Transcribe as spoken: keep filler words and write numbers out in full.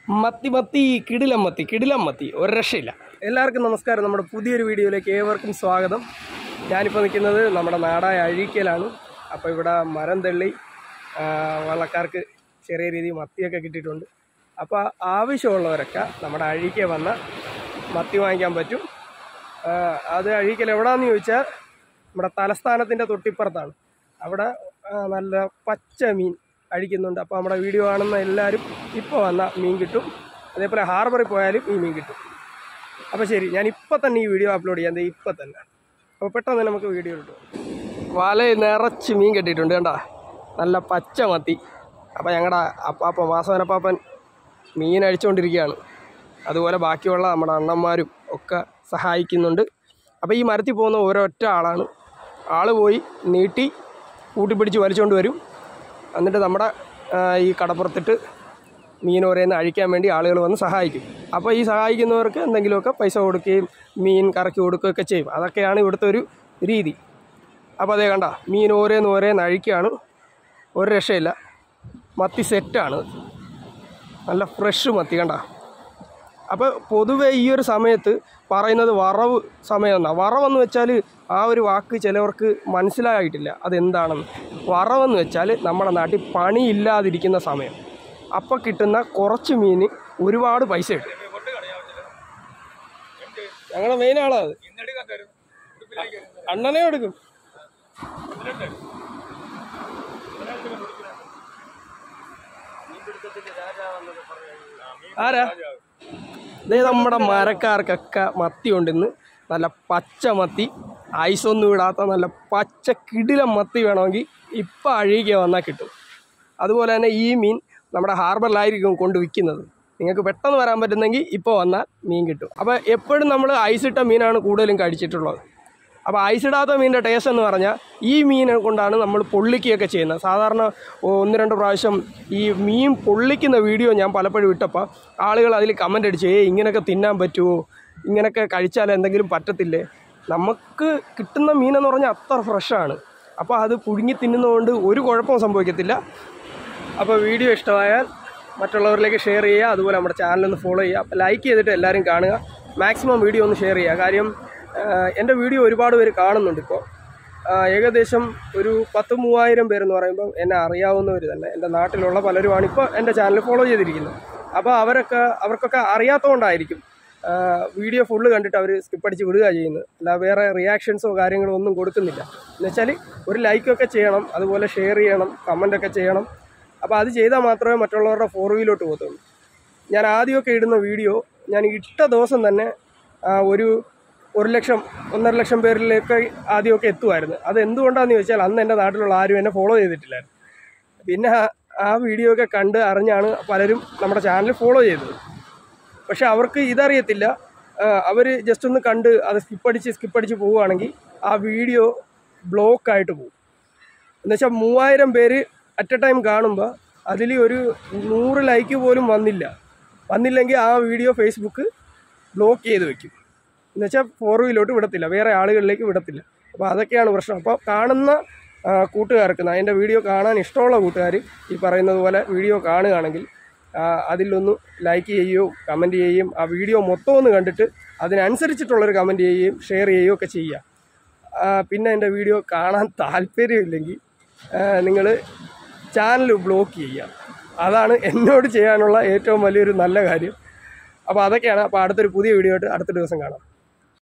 മത്തി മത്തി കിടിലം മത്തി കിടിലം മത്തി ഒരു രക്ഷയില്ല. എല്ലാവർക്കും നമസ്കാരം. നമ്മുടെ പുതിയൊരു വീഡിയോയിലേക്ക് ഏവർക്കും സ്വാഗതം. ഞാനിപ്പോൾ നിൽക്കുന്നത് നമ്മുടെ നാടായ അഴീക്കലാണ്. അപ്പോൾ ഇവിടെ മരം തള്ളി വള്ളക്കാർക്ക് ചെറിയ രീതിയിൽ മത്തിയൊക്കെ കിട്ടിയിട്ടുണ്ട്. അപ്പോൾ ആവശ്യമുള്ളവരൊക്കെ നമ്മുടെ അഴീക്ക വന്ന മത്തി വാങ്ങിക്കാൻ പറ്റും. അത് അഴീക്കൽ എവിടെയാണെന്ന് ചോദിച്ചാൽ നമ്മുടെ തലസ്ഥാനത്തിൻ്റെ തൊട്ടിപ്പുറത്താണ്. അവിടെ നല്ല പച്ച മീൻ അഴിക്കുന്നുണ്ട്. അപ്പോൾ നമ്മുടെ വീഡിയോ കാണുന്ന എല്ലാവരും ഇപ്പോൾ വന്ന മീൻ കിട്ടും. അതേപോലെ ഹാർബറിൽ പോയാലും ഈ മീൻ കിട്ടും. അപ്പോൾ ശരി, ഞാൻ ഇപ്പം തന്നെ ഈ വീഡിയോ അപ്ലോഡ് ചെയ്യാം. ഇപ്പം തന്നെ. അപ്പോൾ പെട്ടെന്ന് നമുക്ക് വീഡിയോ കിട്ടും. വല നിറച്ച് മീൻ കെട്ടിയിട്ടുണ്ട് കണ്ടാ, നല്ല പച്ച മത്തി. അപ്പോൾ ഞങ്ങളുടെ അപ്പാപ്പൻ വാസവനപ്പാപ്പൻ മീൻ അഴിച്ചുകൊണ്ടിരിക്കുകയാണ്. അതുപോലെ ബാക്കിയുള്ള നമ്മുടെ അണ്ണന്മാരും ഒക്കെ സഹായിക്കുന്നുണ്ട്. അപ്പോൾ ഈ മരത്തിൽ പോകുന്ന ഓരോറ്റ ആളാണ്. ആൾ പോയി നീട്ടി കൂട്ടിപ്പിടിച്ച് വലിച്ചുകൊണ്ട് വരും. എന്നിട്ട് നമ്മുടെ ഈ കടപ്പുറത്തിട്ട് മീൻ ഓരോന്ന് അഴിക്കാൻ വേണ്ടി ആളുകൾ വന്ന് സഹായിക്കും. അപ്പോൾ ഈ സഹായിക്കുന്നവർക്ക് എന്തെങ്കിലുമൊക്കെ പൈസ കൊടുക്കുകയും മീൻ കറക്കി കൊടുക്കുകയൊക്കെ ചെയ്യും. അതൊക്കെയാണ് ഇവിടുത്തെ ഒരു രീതി. അപ്പോൾ അതേ കണ്ട, മീൻ ഓരോന്ന് ഓരോന്ന് അഴിക്കുകയാണ്. ഒരു രക്ഷയില്ല. മത്തി സെറ്റാണ്, നല്ല ഫ്രഷ് മത്തി കണ്ട. അപ്പോൾ പൊതുവേ ഈ ഒരു സമയത്ത് പറയുന്നത് വറവ് സമയം എന്നാണ്. വറവെന്ന് വെച്ചാൽ ആ ഒരു വാക്ക് ചിലവർക്ക് മനസ്സിലായിട്ടില്ല അതെന്താണെന്ന്. വറവെന്ന് വെച്ചാൽ നമ്മുടെ നാട്ടിൽ പണിയില്ലാതിരിക്കുന്ന സമയം. അപ്പം കിട്ടുന്ന കുറച്ച് മീൻ ഒരുപാട് പൈസ കിട്ടും. ഞങ്ങളുടെ മെയിൻ ആളത് അണ്ണനെ എടുക്കും. ആരാ? ഇതേ നമ്മുടെ മരക്കാർക്കൊക്കെ മത്തി ഉണ്ടെന്ന്. നല്ല പച്ച മത്തി, ഐസൊന്നും ഇടാത്ത നല്ല പച്ച കിടിലം മത്തി വേണമെങ്കിൽ ഇപ്പം അഴീക്ക വന്നാൽ കിട്ടും. അതുപോലെ തന്നെ ഈ മീൻ നമ്മുടെ ഹാർബറിലായിരിക്കും കൊണ്ട് വിൽക്കുന്നത്. നിങ്ങൾക്ക് പെട്ടെന്ന് വരാൻ പറ്റുന്നെങ്കിൽ ഇപ്പോൾ വന്നാൽ മീൻ കിട്ടും. അപ്പോൾ എപ്പോഴും നമ്മൾ ഐസിട്ട മീനാണ് കൂടുതലും കഴിച്ചിട്ടുള്ളത്. അപ്പോൾ ഐസിടാത്ത മീനിൻ്റെ ടേസ്റ്റ് എന്ന് പറഞ്ഞാൽ ഈ മീനെ കൊണ്ടാണ് നമ്മൾ പൊള്ളിക്കുകയൊക്കെ ചെയ്യുന്നത്. സാധാരണ ഒന്ന് രണ്ട് പ്രാവശ്യം ഈ മീൻ പൊള്ളിക്കുന്ന വീഡിയോ ഞാൻ പലപ്പോഴും ഇട്ടപ്പോൾ ആളുകൾ അതിൽ കമൻ്റ് അടിച്ച്, ഏ ഇങ്ങനെയൊക്കെ തിന്നാൻ പറ്റുമോ, ഇങ്ങനെയൊക്കെ കഴിച്ചാൽ എന്തെങ്കിലും പറ്റത്തില്ലേ? നമുക്ക് കിട്ടുന്ന മീനെന്ന് പറഞ്ഞാൽ അത്ര ഫ്രഷാണ്. അപ്പോൾ അത് പുഴുങ്ങി തിന്നുന്നതുകൊണ്ട് ഒരു കുഴപ്പവും സംഭവിക്കത്തില്ല. അപ്പോൾ വീഡിയോ ഇഷ്ടമായാൽ മറ്റുള്ളവരിലേക്ക് ഷെയർ ചെയ്യുക. അതുപോലെ നമ്മുടെ ചാനലൊന്ന് ഫോളോ ചെയ്യുക. അപ്പോൾ ലൈക്ക് ചെയ്തിട്ട് എല്ലാവരും കാണുക. മാക്സിമം വീഡിയോ ഒന്ന് ഷെയർ ചെയ്യുക. കാര്യം എൻ്റെ വീഡിയോ ഒരുപാട് പേര് കാണുന്നുണ്ട്. ഇപ്പോൾ ഏകദേശം ഒരു പത്ത് മൂവായിരം പേരെന്ന് പറയുമ്പോൾ എന്നെ അറിയാവുന്നവർ തന്നെ, എൻ്റെ നാട്ടിലുള്ള പലരുമാണ് ഇപ്പോൾ എൻ്റെ ചാനൽ ഫോളോ ചെയ്തിരിക്കുന്നത്. അപ്പോൾ അവരൊക്കെ അവർക്കൊക്കെ അറിയാത്തതുകൊണ്ടായിരിക്കും വീഡിയോ ഫുള്ള് കണ്ടിട്ട് അവർ സ്കിപ്പടിച്ച് വിടുക ചെയ്യുന്നത്. അല്ല വേറെ റിയാക്ഷൻസോ കാര്യങ്ങളോ ഒന്നും കൊടുക്കുന്നില്ല. എന്നുവെച്ചാൽ ഒരു ലൈക്കൊക്കെ ചെയ്യണം, അതുപോലെ ഷെയർ ചെയ്യണം, കമൻ്റൊക്കെ ചെയ്യണം. അപ്പോൾ അത് ചെയ്താൽ മാത്രമേ മറ്റുള്ളവരുടെ ഫോർ വ്യൂയിലോട്ട് പോകത്തുള്ളൂ. ഞാൻ ആദ്യമൊക്കെ ഇടുന്ന വീഡിയോ ഞാൻ ഇട്ട ദിവസം തന്നെ ഒരു ഒരു ലക്ഷം ഒന്നര ലക്ഷം പേരിലേക്ക് ആദ്യമൊക്കെ എത്തുമായിരുന്നു. അത് എന്തുകൊണ്ടാണെന്ന് ചോദിച്ചാൽ അന്ന് എൻ്റെ നാട്ടിലുള്ള ആരും എന്നെ ഫോളോ ചെയ്തിട്ടില്ലായിരുന്നു. പിന്നെ ആ വീഡിയോ ഒക്കെ കണ്ട് അറിഞ്ഞാണ് പലരും നമ്മുടെ ചാനൽ ഫോളോ ചെയ്തത്. പക്ഷെ അവർക്ക് ഇതറിയത്തില്ല. അവർ ജസ്റ്റ് ഒന്ന് കണ്ട് അത് സ്കിപ്പടിച്ച് സ്കിപ്പടിച്ച് പോവുകയാണെങ്കിൽ ആ വീഡിയോ ബ്ലോക്കായിട്ട് പോകും. എന്നുവെച്ചാൽ മൂവായിരം പേര് അറ്റ് എ ടൈം കാണുമ്പോൾ അതിൽ ഒരു നൂറ് ലൈക്ക് പോലും വന്നില്ല വന്നില്ലെങ്കിൽ ആ വീഡിയോ ഫേസ്ബുക്ക് ബ്ലോക്ക് ചെയ്ത് വെക്കും. എന്നുവെച്ചാൽ ഫോർവിലോട്ട് വിടത്തില്ല, വേറെ ആളുകളിലേക്ക് വിടത്തില്ല. അപ്പോൾ അതൊക്കെയാണ് പ്രശ്നം. അപ്പോൾ കാണുന്ന കൂട്ടുകാർക്ക്, എൻ്റെ വീഡിയോ കാണാൻ ഇഷ്ടമുള്ള കൂട്ടുകാർ ഈ പറയുന്നത് പോലെ വീഡിയോ കാണുകയാണെങ്കിൽ അതിലൊന്ന് ലൈക്ക് ചെയ്യുകയും കമൻറ്റ് ചെയ്യുകയും ആ വീഡിയോ മൊത്തം ഒന്ന് കണ്ടിട്ട് അതിനനുസരിച്ചിട്ടുള്ളൊരു കമൻറ്റ് ചെയ്യുകയും ഷെയർ ചെയ്യുകയും ഒക്കെ ചെയ്യുക. പിന്നെ എൻ്റെ വീഡിയോ കാണാൻ താല്പര്യമില്ലെങ്കിൽ നിങ്ങൾ ചാനൽ ബ്ലോക്ക് ചെയ്യുക. അതാണ് എന്നോട് ചെയ്യാനുള്ള ഏറ്റവും വലിയൊരു നല്ല കാര്യം. അപ്പോൾ അതൊക്കെയാണ്. അപ്പോൾ അടുത്തൊരു പുതിയ വീഡിയോ ആയിട്ട് അടുത്ത ദിവസം കാണാം.